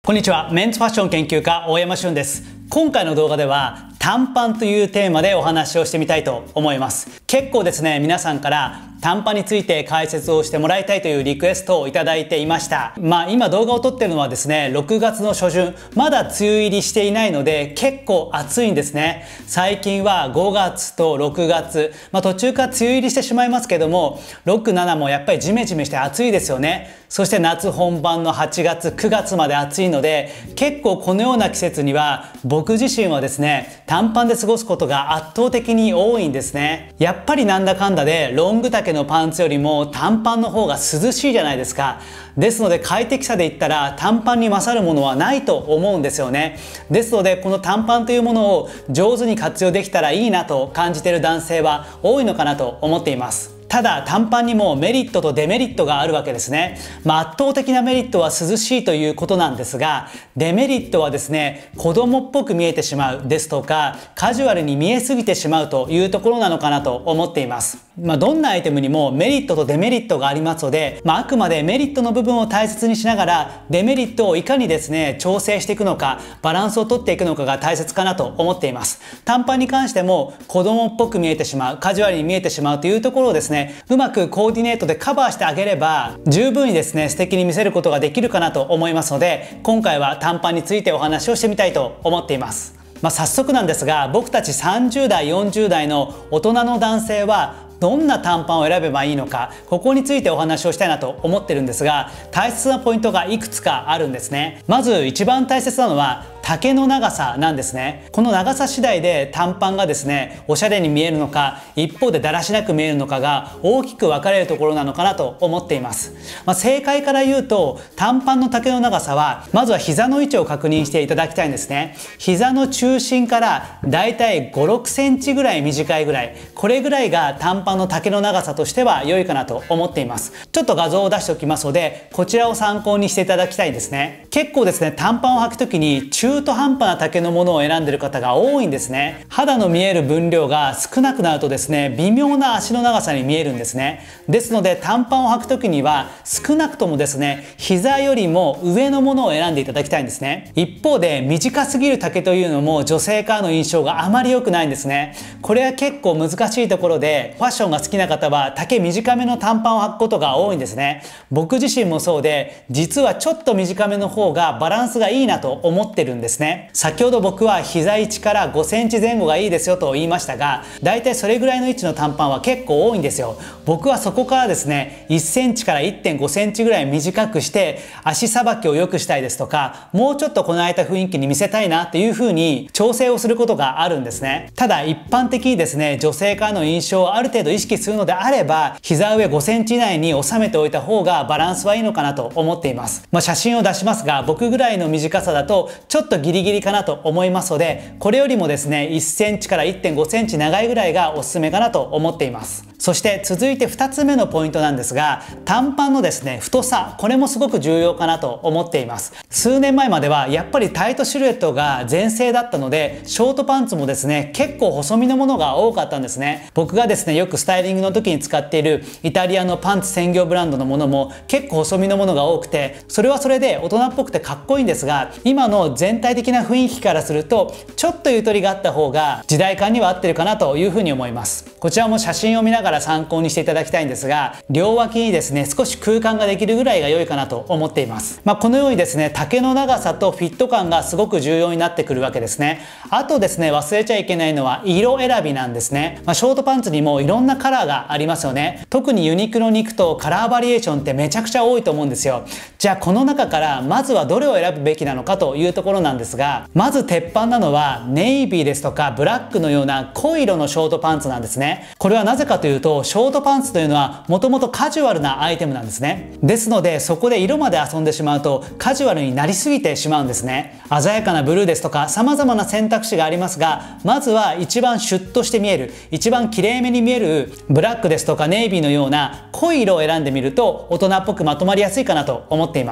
こんにちは。メンズファッション研究家大山俊です。今回の動画では短パンというテーマでお話をしてみたいと思います。結構ですね、皆さんから短パンについて解説をしてもらいたいというリクエストをいただいていました。今動画を撮ってるのはですね、6月の初旬、まだ梅雨入りしていないので結構暑いんですね。最近は5月と6月、途中から梅雨入りしてしまいますけども、6、7もやっぱりジメジメして暑いですよね。そして夏本番の8月、9月まで暑いので、結構このような季節には僕自身はですね、短パンで過ごすことが圧倒的に多いんですね。やっぱりなんだかんだでロング丈のパンツよりも短パンの方が涼しいじゃないですか。ですので快適さで言ったら短パンに勝るものはないと思うんですよね。ですのでこの短パンというものを上手に活用できたらいいなと感じている男性は多いのかなと思っています。ただ短パンにもメリットとデメリットがあるわけですね。圧倒的なメリットは涼しいということなんですが、デメリットはですね、子供っぽく見えてしまうですとか、カジュアルに見えすぎてしまうというところなのかなと思っています。どんなアイテムにもメリットとデメリットがありますので、あくまでメリットの部分を大切にしながら、デメリットをいかにですね、調整していくのか、バランスをとっていくのかが大切かなと思っています。短パンに関しても子供っぽく見えてしまう、カジュアルに見えてしまうというところをですね、うまくコーディネートでカバーしてあげれば十分にですね、素敵に見せることができるかなと思いますので、今回は短パンについてお話をしてみたいと思っています。早速なんですが、僕たち30代40代の大人の男性はどんな短パンを選べばいいのか、ここについてお話をしたいなと思ってるんですが、大切なポイントがいくつかあるんですね。まず一番大切なのは丈の長さなんですね。この長さ次第で短パンがですね、おしゃれに見えるのか、一方でだらしなく見えるのかが大きく分かれるところなのかなと思っています。正解から言うと、短パンの丈の長さはまずは膝の位置を確認していただきたいんですね。膝の中心からだいたい5、6センチぐらい短いぐらい、これぐらいが短パンの丈の長さとしては良いかなと思っています。ちょっと画像を出しておきますので、こちらを参考にしていただきたいですね。結構ですね、短パンを履くときに中途半端な丈のものを選んでいる方が多いんですね。肌の見える分量が少なくなるとですね、微妙な足の長さに見えるんですね。ですので短パンを履くときには少なくともですね、膝よりも上のものを選んでいただきたいんですね。一方で短すぎる丈というのも女性からの印象があまり良くないんですね。これは結構難しいところで、ファッションが好きな方は丈短めの短パンを履くことが多いんですね。僕自身もそうで、実はちょっと短めの方がバランスがいいなと思ってるんですね。先ほど僕は膝位置から5センチ前後がいいですよと言いましたが、だいたいそれぐらいの位置の短パンは結構多いんですよ。僕はそこからですね、1センチから 1.5 センチぐらい短くして足さばきを良くしたいですとか、もうちょっとこなれた雰囲気に見せたいなっていう風に調整をすることがあるんですね。ただ一般的にですね、女性からの印象をある程度意識するのであれば、膝上5センチ以内に収めておいた方がバランスはいいのかなと思っています。写真を出しますが、僕ぐらいの短さだとちょっとギリギリかなと思いますので、これよりもですね、1センチから 1.5 センチ長いぐらいがおすすめかなと思っています。そして続いて2つ目のポイントなんですが、短パンのですね、太さ、これもすごく重要かなと思っています。数年前まではやっぱりタイトシルエットが全盛だったので、ショートパンツもですね、結構細身のものが多かったんですね。僕がですね、よくスタイリングの時に使っているイタリアのパンツ専業ブランドのものも結構細身のものが多くて、それはそれで大人っぽくてかっこいいんですが、今の全体的な雰囲気からするとちょっとゆとりがあった方が時代感には合ってるかなというふうに思います。こちらも写真を見ながら参考にしていただきたいんですが、両脇にですね、少し空間ができるぐらいが良いかなと思っています。このようにですね、丈の長さとフィット感がすごく重要になってくるわけですね。あとですね、忘れちゃいけないのは色選びなんですね。ショートパンツにもいろんなカラーがありますよね。特にユニクロに行くとカラーバリエーションってめちゃくちゃ多いと思うんですよ。じゃあこの中からまずはどれを選ぶべきなのかというところなんですが、まず鉄板なのはネイビーですとかブラックのような濃い色のショートパンツなんですね。これはなぜかというと、ショートパンツというのはもともとカジュアルなアイテムなんですね。ですのでそこで色まで遊んでしまうとカジュアルになりすぎてしまうんですね。鮮やかなブルーですとか様々な選択肢がありますが、まずは一番シュッとして見える、一番綺麗めに見えるブラックですとかネイビーのような濃い色を選んでみると大人っぽくまとまりやすいかなと思っています。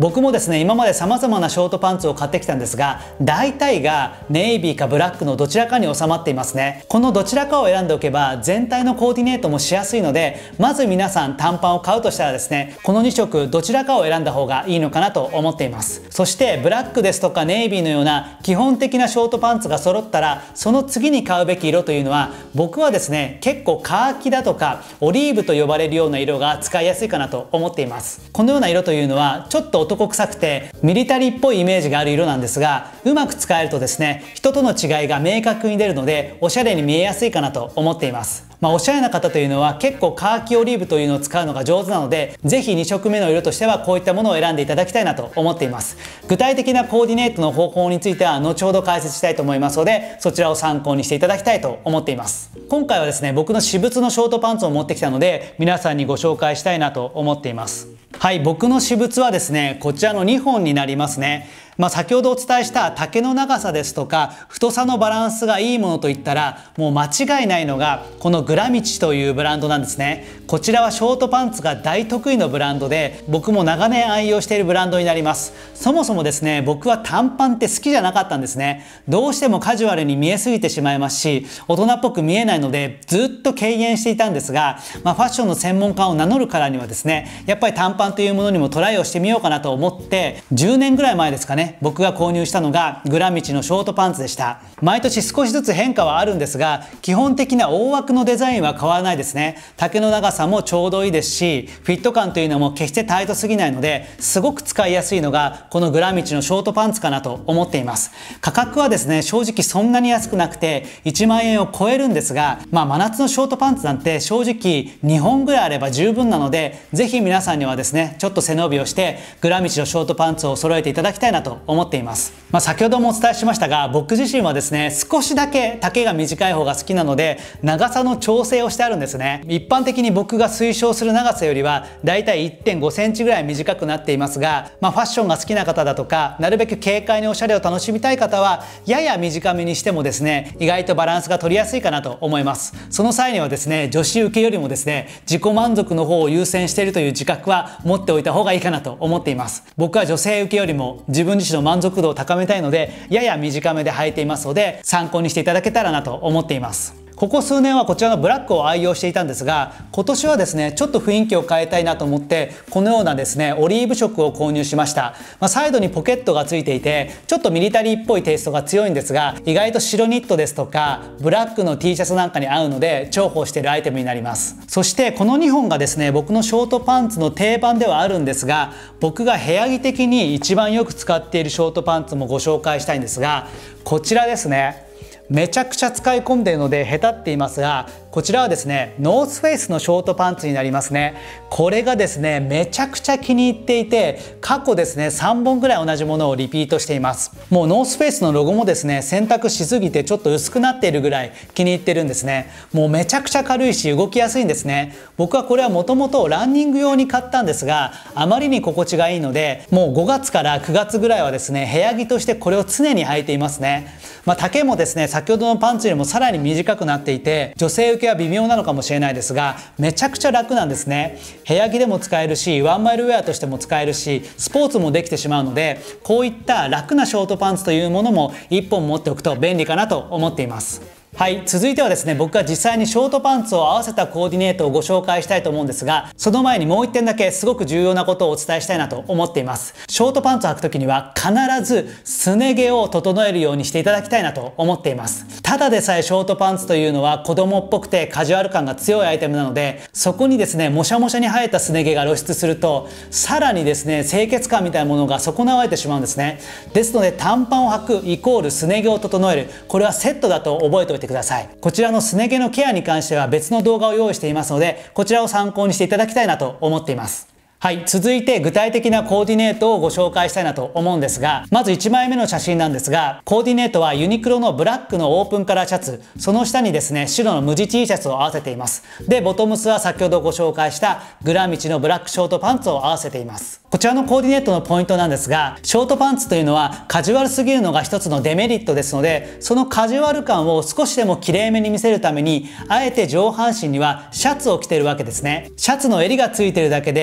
僕もですね、今まで様々なショートパンツを買ってきたんですが、大体がネイビーかブラックのどちらかに収まっていますね。このどちらかを選んでおけば全体のコーディネートもしやすいので、まず皆さん短パンを買うとしたらですね、この2色どちらかを選んだ方がいいのかなと思っています。そしてブラックですとかネイビーのような基本的なショートパンツが揃ったら、その次に買うべき色というのは、僕はですね、結構カーキだとかオリーブと呼ばれるような色が使いやすいかなと思っています。このような色というのはちょっと男臭くてミリタリーっぽいイメージがある色なんですが、うまく使えるとですね、人との違いが明確に出るのでおしゃれに見えやすいかなと思っています。おしゃれな方というのは結構カーキオリーブというのを使うのが上手なので、ぜひ2色目の色としてはこういったものを選んでいただきたいなと思っています。具体的なコーディネートの方法については後ほど解説したいと思いますので、そちらを参考にしていただきたいと思っています。今回はですね、僕の私物のショートパンツを持ってきたので、皆さんにご紹介したいなと思っています。はい、僕の私物はですね、こちらの2本になりますね。先ほどお伝えした丈の長さですとか太さのバランスがいいものといったら、もう間違いないのがこのグラミチというブランドなんですね。こちらはショートパンツが大得意のブランドで、僕も長年愛用しているブランドになります。そもそもですね、僕は短パンって好きじゃなかったんですね。どうしてもカジュアルに見えすぎてしまいますし、大人っぽく見えないのでずっと敬遠していたんですが、ファッションの専門家を名乗るからにはですね、やっぱり短パンというものにもトライをしてみようかなと思って、10年ぐらい前ですかね、僕が購入したのがグラミチのショートパンツでした。毎年少しずつ変化はあるんですが、基本的な大枠のデザインは変わらないですね。丈の長さもちょうどいいですし、フィット感というのも決してタイトすぎないので、すごく使いやすいのがこのグラミチのショートパンツかなと思っています。価格はですね、正直そんなに安くなくて1万円を超えるんですが、真夏のショートパンツなんて正直2本ぐらいあれば十分なので、ぜひ皆さんにはですね、ちょっと背伸びをしてグラミチのショートパンツを揃えていただきたいなと思っています。先ほどもお伝えしましたが、僕自身はですね、少しだけ丈が短い方が好きなので長さの調整をしてあるんですね。一般的に僕が推奨する長さよりはだいたい 1.5 センチぐらい短くなっていますが、ファッションが好きな方だとか、なるべく軽快におしゃれを楽しみたい方はやや短めにしてもですね、意外とバランスが取りやすいかなと思います。その際にはですね、女子受けよりもですね、自己満足の方を優先しているという自覚は持っておいた方がいいかなと思っています。僕は女性受けよりも自分自身の満足度を高めたいので、やや短めで履いていますので、参考にしていただけたらなと思っています。ここ数年はこちらのブラックを愛用していたんですが、今年はですね、ちょっと雰囲気を変えたいなと思って、このようなですね、オリーブ色を購入しました。サイドにポケットがついていて、ちょっとミリタリーっぽいテイストが強いんですが、意外と白ニットですとかブラックの T シャツなんかに合うので重宝しているアイテムになります。そしてこの2本がですね、僕のショートパンツの定番ではあるんですが、僕が部屋着的に一番よく使っているショートパンツもご紹介したいんですが、こちらですね。めちゃくちゃ使い込んでいるのでへたっていますが、こちらはですね、ノースフェイスのショートパンツになりますね。これがですね、めちゃくちゃ気に入っていて、過去ですね、3本ぐらい同じものをリピートしています。もうノースフェイスのロゴもですね、選択しすぎてちょっと薄くなっているぐらい気に入ってるんですね。もうめちゃくちゃ軽いし動きやすいんですね。僕はこれはもともとランニング用に買ったんですが、あまりに心地がいいので、もう5月から9月ぐらいはですね、部屋着としてこれを常に履いていますね。丈もですね、先ほどのパンツよりもさらに短くなっていて、女性受けは微妙なのかもしれないですが、めちゃくちゃ楽なんですね。部屋着でも使えるし、ワンマイルウェアとしても使えるし、スポーツもできてしまうので、こういった楽なショートパンツというものも1本持っておくと便利かなと思っています。はい、続いてはですね、僕が実際にショートパンツを合わせたコーディネートをご紹介したいと思うんですが、その前にもう1点だけすごく重要なことをお伝えしたいなと思っています。ショートパンツを履くときには必ずすね毛を整えるようにしていただきたいなと思っています。ただでさえショートパンツというのは子供っぽくてカジュアル感が強いアイテムなので、そこにですね、もしゃもしゃに生えたすね毛が露出すると、さらにですね、清潔感みたいなものが損なわれてしまうんですね。ですので短パンを履くイコールすね毛を整える、これはセットだと覚えておいてください。こちらのすね毛のケアに関しては別の動画を用意していますので、こちらを参考にしていただきたいなと思っています。はい、続いて具体的なコーディネートをご紹介したいなと思うんですが、まず1枚目の写真なんですが、コーディネートはユニクロのブラックのオープンカラーシャツ、その下にですね、白の無地 T シャツを合わせています。で、ボトムスは先ほどご紹介したグラミチのブラックショートパンツを合わせています。こちらのコーディネートのポイントなんですが、ショートパンツというのはカジュアルすぎるのが一つのデメリットですので、そのカジュアル感を少しでも綺麗めに見せるために、あえて上半身にはシャツを着ているわけですね。シャツの襟がついているだけで少し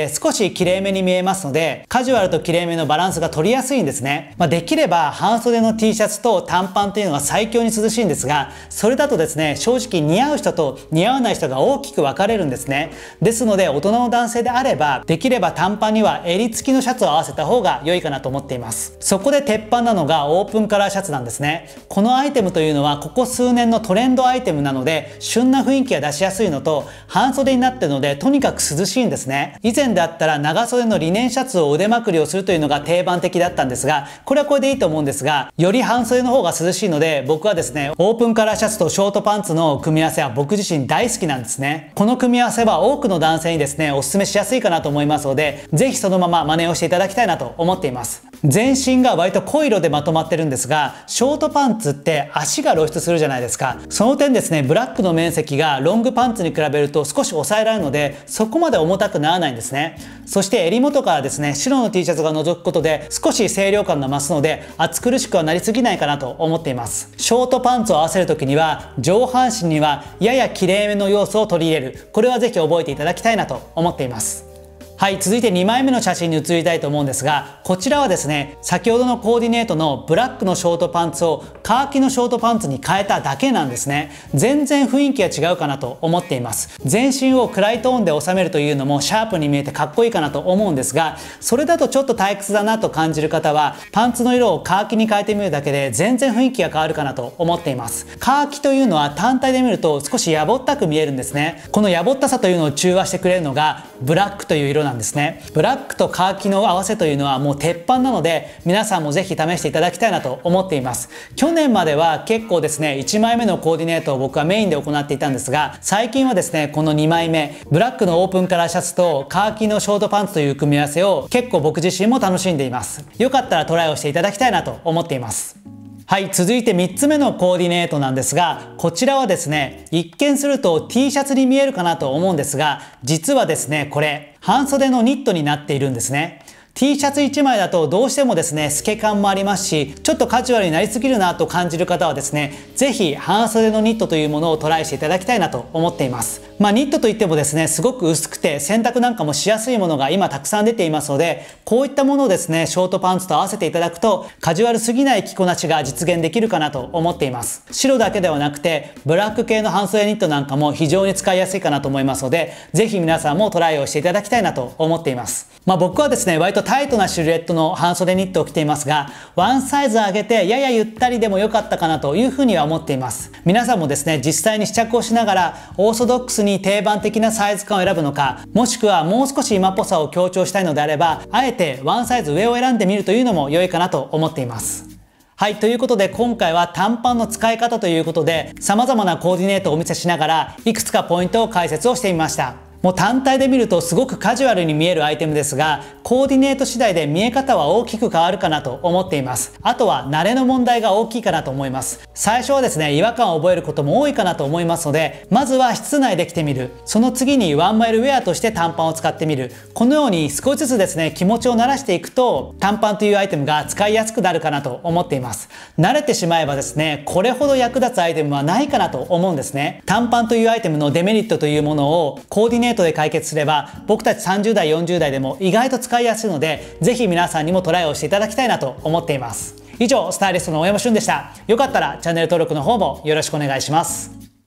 し綺麗めに見えますので、カジュアルと綺麗めのバランスが取りやすいんですね。できれば半袖の T シャツと短パンというのが最強に涼しいんですが、それだとですね、正直似合う人と似合わない人が大きく分かれるんですね。ですので、大人の男性であれば、できれば短パンには襟付きのシャツを合わせた方が良いかなと思っています。そこで鉄板なのがオープンカラーシャツなんですね。このアイテムというのはここ数年のトレンドアイテムなので、旬な雰囲気が出しやすいのと、半袖になっているのでとにかく涼しいんですね。以前だったら長袖のリネンシャツを腕まくりをするというのが定番的だったんですが、これはこれでいいと思うんですが、より半袖の方が涼しいので、僕はですね、オープンカラーシャツとショートパンツの組み合わせは僕自身大好きなんですね。この組み合わせは多くの男性にですね、お勧めしやすいかなと思いますので、ぜひそのまま真似をしていただきたいなと思っています。全身が割と濃い色でまとまってるんですが、ショートパンツって足が露出するじゃないですか。その点ですね、ブラックの面積がロングパンツに比べると少し抑えられるので、そこまで重たくならないんですね。そして襟元からですね、白の T シャツが覗くことで少し清涼感が増すので、暑苦しくはなりすぎないかなと思っています。ショートパンツを合わせる時には、上半身にはやや綺麗めの要素を取り入れる。これはぜひ覚えていただきたいなと思っています。はい、続いて2枚目の写真に移りたいと思うんですが、こちらはですね、先ほどのコーディネートのブラックのショートパンツをカーキのショートパンツに変えただけなんですね。全然雰囲気が違うかなと思っています。全身を暗いトーンで収めるというのもシャープに見えてかっこいいかなと思うんですが、それだとちょっと退屈だなと感じる方は、パンツの色をカーキに変えてみるだけで全然雰囲気が変わるかなと思っています。カーキというのは単体で見ると少しやぼったく見えるんですね。このやぼったさというのを中和してくれるのがブラックという色なんですね。ブラックとカーキの合わせというのはもう鉄板なので、皆さんもぜひ試していただきたいなと思っています。去年までは結構ですね、1枚目のコーディネートを僕はメインで行っていたんですが、最近はですね、この2枚目、ブラックのオープンカラーシャツとカーキのショートパンツという組み合わせを結構僕自身も楽しんでいます。よかったらトライをしていただきたいなと思っています。はい、続いて3つ目のコーディネートなんですが、こちらはですね、一見すると T シャツに見えるかなと思うんですが、実はですね、これ、半袖のニットになっているんですね。T シャツ1枚だとどうしてもですね、透け感もありますし、ちょっとカジュアルになりすぎるなと感じる方はですね、ぜひ半袖のニットというものをトライしていただきたいなと思っています。ニットといってもですね、すごく薄くて洗濯なんかもしやすいものが今たくさん出ていますので、こういったものをですね、ショートパンツと合わせていただくと、カジュアルすぎない着こなしが実現できるかなと思っています。白だけではなくて、ブラック系の半袖ニットなんかも非常に使いやすいかなと思いますので、ぜひ皆さんもトライをしていただきたいなと思っています。僕はですね、割とタイトなシルエットの半袖ニットを着ていますが、ワンサイズ上げてややゆったりでも良かったかなというふうには思っています。皆さんもですね、実際に試着をしながら、オーソドックスに定番的なサイズ感を選ぶのか、もしくはもう少し今っぽさを強調したいのであれば、あえてワンサイズ上を選んでみるというのも良いかなと思っています。はい、ということで今回は短パンの使い方ということで、様々なコーディネートをお見せしながら、いくつかポイントを解説をしてみました。もう単体で見るとすごくカジュアルに見えるアイテムですが、コーディネート次第で見え方は大きく変わるかなと思っています。あとは慣れの問題が大きいかなと思います。最初はですね、違和感を覚えることも多いかなと思いますので、まずは室内で着てみる。その次にワンマイルウェアとして短パンを使ってみる。このように少しずつですね、気持ちを慣らしていくと、短パンというアイテムが使いやすくなるかなと思っています。慣れてしまえばですね、これほど役立つアイテムはないかなと思うんですね。短パンというアイテムのデメリットというものをコーディネートで解決すれば、僕たち30代40代でも意外と使いやすいので、ぜひ皆さんにもトライをしていただきたいなと思っています。以上、スタイリストの大山俊でした。よかったらチャンネル登録の方もよろしくお願いします。